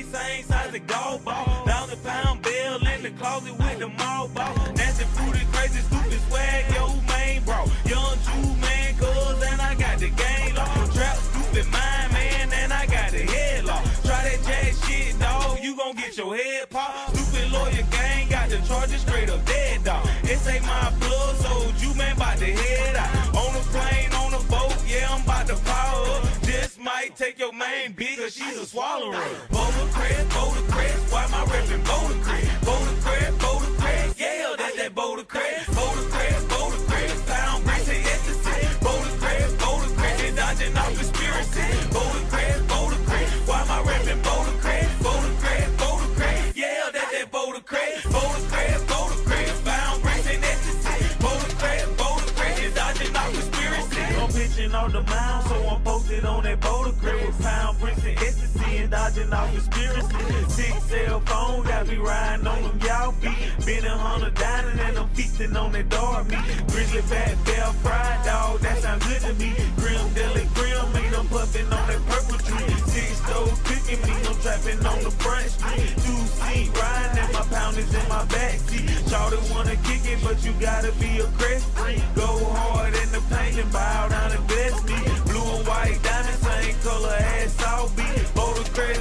same size as golf ball. 1,000-pound bill in the closet with the mall ball. Nasty, fruity, crazy, stupid swag, yo, main bro. Young Jew, man, cuz, and I got the game law. Trap, stupid mind, man, and I got the head law. Try that jack shit, dog, you gon' get your head popped. Stupid lawyer gang, got the charges straight up dead, dog. This ain't my blood, so you, man, bout to head out. On a plane, on a boat, yeah, I'm bout to power up. This might take your main bitch, cause she's a swallower. Boulder Crest, why my reppin' Boulder Crest, yeah, that's that Boulder Crest, pound bricks and ecstasy. Boulder Crest, they dodging off conspiracy. Boulder Crest, why my reppin' Boulder Crest, yeah, that's that Boulder Crest, pound bricks and ecstasy. Boulder Crest, they dodging off conspiracy. I'm pitching on the mound, so I'm posted on that Boulder Crest with pound bricks and ecstasy and dodging off conspiracy. 6 cell phone, got me riding on them y'all feet. Been a hundred dining and I'm feasting on that dog meat. Grizzly back, bell fried dog, that sound good to me. Grim deli grim, meat, I'm puffing on that purple tree. 6 stove cooking me, I'm trapping on the front street. 2-seat riding and my pound is in my backseat. Shawty wanna kick it, but you gotta be a crest freak. Go hard in the paint and bow down and bless me. Blue and white diamonds, same color as South Beach. Boulder Crest